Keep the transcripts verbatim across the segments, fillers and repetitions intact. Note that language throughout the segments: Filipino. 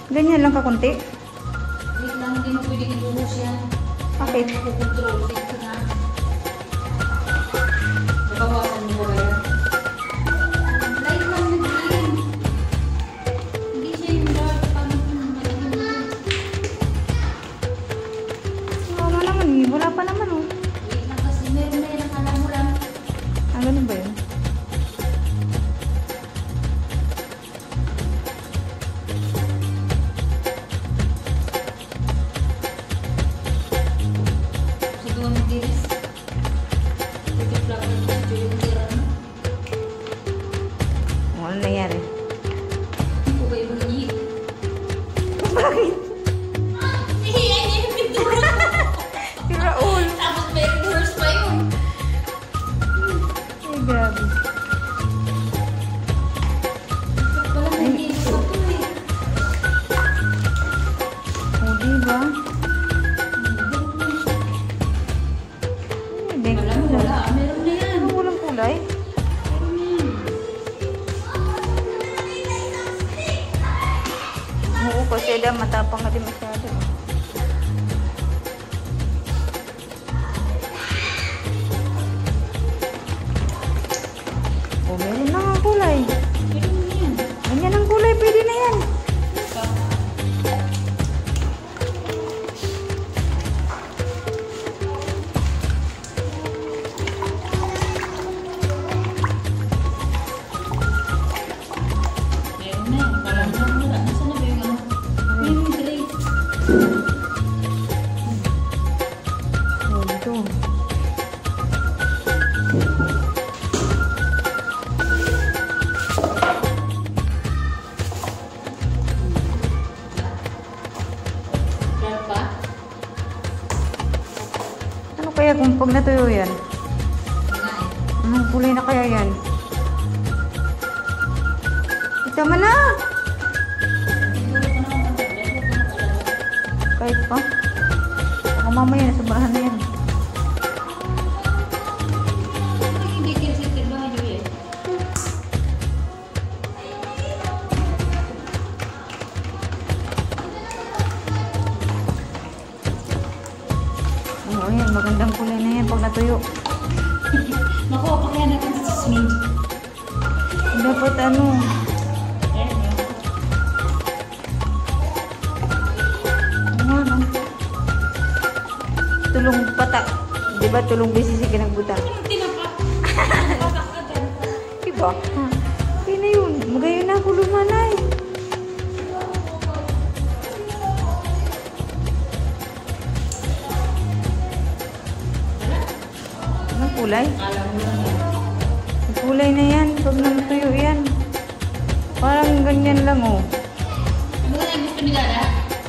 Ganyan lang kakunti. Wait lang, hindi mo pwede ibuhos yan. Bakit? Kukontrol. Dito na. Nabawasan mo ba yan? Light lang nag-green. Hindi siya yung dark. Paano kung malagin mo? Wala naman eh. Wala pa naman oh. Wait lang kasi meron na yan. Akala mo lang. Ah, ganun ba yun? Siguro mag-diris. Pwede plug na ito. Ito yung tira mo. Oh, ano nangyari? Hindi ko ba yung hihit? Bakit? Hihiyan niya yung pintura. Si Raul. Tapos may reverse pa yun. Ay, grabe. Wala na hindi ko ito eh. O, diba? Hindi. Wala mo, wala. Meron na yan. Ano, walang kulay? Meron na yan. Oo, kasi da, matapang ka din masyado. O, meron na ang kulay. Meron na yan. Ganyan ang kulay, pwede na yan. Meron na yan. Parang lang wala. Nasaan na ba yung ano? Yung gray. O, ito. Dark pa? Ano kaya kung pag natuyo yan? Nga eh. Anong kulay na kaya yan? Ito man na! Siguro ko naman ang dark. Huwag ko nag-alala. Kahit pa. Baka mamaya, nasobrahan na yan. Hindi kinsitir ba kayo eh? Oo, yan. Magandang kulay na yan pag natuyo. Makuha pa kaya natin sa smidge. Dapat ano, Ayan yun. ano ano, tulong pata. Di ba tulong beses yung kinagbutan? Tinapa. Tinapa ka dyan. Diba? Okay na yun. Magayon na ako lumanay. Anong kulay? Alam mo lang yan. Ang kulay na yan. Pag natuyo yan. Parang ganyan lang oh. Ano ka na gusto nila na?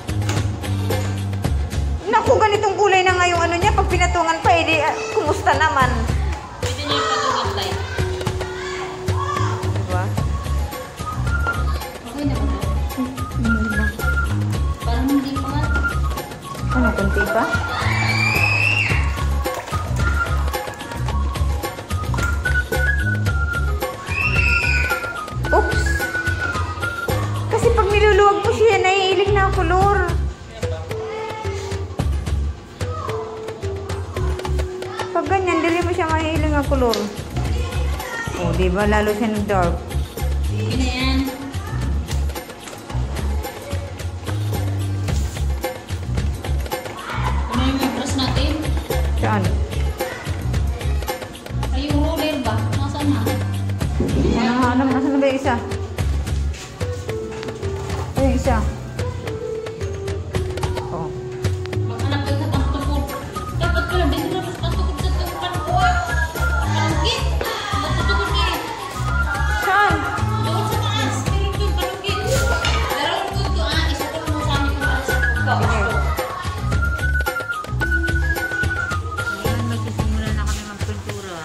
Naku, ganitong kulay na nga yung ano niya. Pag pinatungan pa, edi ah, kumusta naman? Pwede niya yung patugat light. Diba? Okay na ba ito? Hmm, diba? Parang hindi pa nga. Ano, kunti pa? Oops! Kasi pag niluluwag mo siya, naiiling na ang kulor. Pag ganyan, dili mo siya mahihiling ang kulor. O, diba? Lalo siya nag-dark. Sige na yan. Ano yung brush natin? Saan? Ay, yung roller ba? Nasaan na? Ano, ano, nasan na ba yung isa? Ito yung isa. Oh. Maghanap kayo sa pangtukod. Dapat pala, dito na mas pangtukod sa pangtukod. Panggit! Magtutukod niya. Saan? Doon sa taas. Meron doon panggit. Darawin ko ito ah. Isukot mo sa amin kung para sa pagkakas. Ngayon, magsisimula na kami magpintura.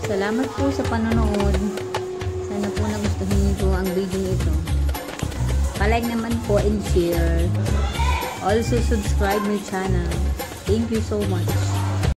Salamat po sa panonood. Sana po nagustuhan niyo po ang video ito. Palike naman po and share. Also subscribe my channel. Thank you so much.